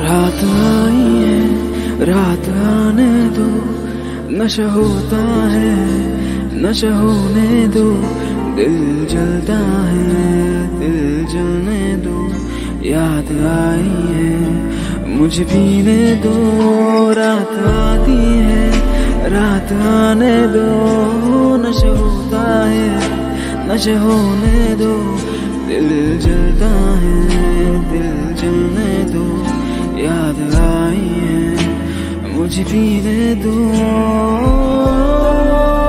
रात आई है, रात आने दो, नशा होता है, नशा होने दो, दिल जलता है, दिल जलने दो। याद आई है, मुझे पीने दो, रात आती है, रात आने दो, नशा होता है, नशा होने दो, दिल जलता है, दिल जलने दो। याद आई है, मुझे पीने दो।